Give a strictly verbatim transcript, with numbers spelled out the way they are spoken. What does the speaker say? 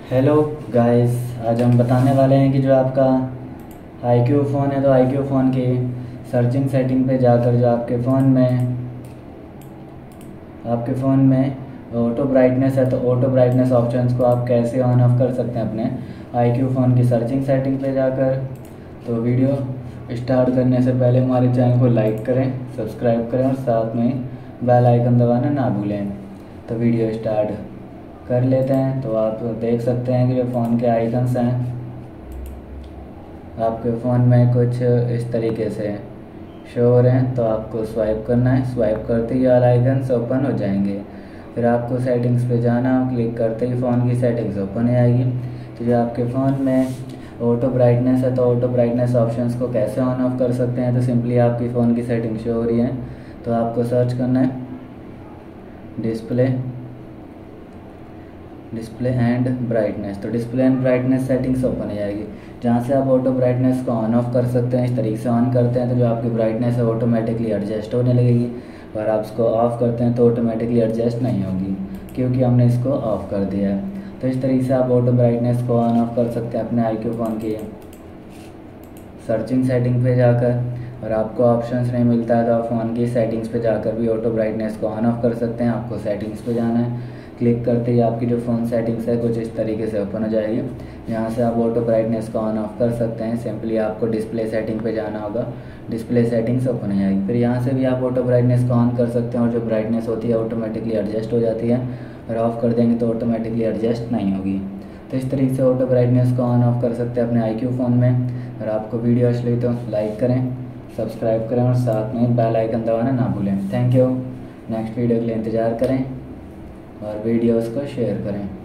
Hello guys, आज हम बताने वाले हैं कि जो आपका आई क्यू फ़ोन है तो आई क्यू फ़ोन की सर्चिंग सेटिंग पे जाकर जो आपके फ़ोन में आपके फ़ोन में ऑटो ब्राइटनेस है तो ऑटो ब्राइटनेस ऑप्शंस को आप कैसे ऑन ऑफ कर सकते हैं अपने आई क्यू फ़ोन की सर्चिंग सेटिंग पे जाकर। तो वीडियो स्टार्ट करने से पहले हमारे चैनल को लाइक करें, सब्सक्राइब करें और साथ में बेल आइकन दबाना ना भूलें। तो वीडियो स्टार्ट कर लेते हैं। तो आप देख सकते हैं कि जो फ़ोन के आइकन्स हैं आपके फ़ोन में कुछ इस तरीके से शो हो रहे हैं। तो आपको स्वाइप करना है, स्वाइप करते ही ऑल आइकन्स ओपन हो जाएंगे। फिर आपको सेटिंग्स पे जाना, क्लिक करते ही फ़ोन की सेटिंग्स ओपन हो आएगी। तो जो आपके फ़ोन में ऑटो ब्राइटनेस है तो ऑटो ब्राइटनेस ऑप्शंस को कैसे ऑन ऑफ कर सकते हैं। तो सिंपली आपकी फ़ोन की सेटिंग शो हो रही है तो आपको सर्च करना है डिस्प्ले डिस्प्ले एंड ब्राइटनेस। तो display and brightness settings open हो जाएगी जहाँ से आप ऑटो ब्राइटनेस को ऑन ऑफ कर सकते हैं। इस तरीके से ऑन करते हैं तो जो आपकी ब्राइटनेस है ऑटोमेटिकली एडजस्ट होने लगेगी और आप इसको ऑफ़ करते हैं तो ऑटोमेटिकली एडजस्ट नहीं होगी क्योंकि हमने इसको ऑफ़ कर दिया है। तो इस तरीके से आप ऑटो ब्राइटनेस को ऑन ऑफ कर सकते हैं अपने आई क्यू फ़ोन की सर्चिंग सेटिंग पे जाकर। और आपको ऑप्शंस नहीं मिलता है तो आप फ़ोन की सेटिंग्स पे जाकर भी ऑटो ब्राइटनेस को ऑन ऑफ कर सकते हैं। आपको सेटिंग्स पे जाना है, क्लिक करते ही आपकी जो फ़ोन सेटिंग्स है कुछ इस तरीके से ओपन हो जाएगी। यहाँ से आप ऑटो ब्राइटनेस को ऑन ऑफ कर सकते हैं। सिंपली आपको डिस्प्ले सेटिंग पे जाना होगा, डिस्प्ले सेटिंग्स ओपन हो जाएगी। फिर यहाँ से भी आप ऑटो ब्राइटनेस को ऑन कर सकते हैं और जो ब्राइटनेस होती है ऑटोमेटिकली एडजस्ट हो जाती है और ऑफ़ कर देंगे तो ऑटोमेटिकली एडजस्ट नहीं होगी। तो इस तरीके से ऑटो ब्राइटनेस को ऑन ऑफ कर सकते हैं अपने आई क्यू फ़ोन में। और आपको वीडियो अच्छी लगी तो लाइक करें, सब्सक्राइब करें और साथ में बेल आइकन दबाना ना भूलें। Thank you. नेक्स्ट वीडियो के लिए इंतज़ार करें और वीडियोस को शेयर करें।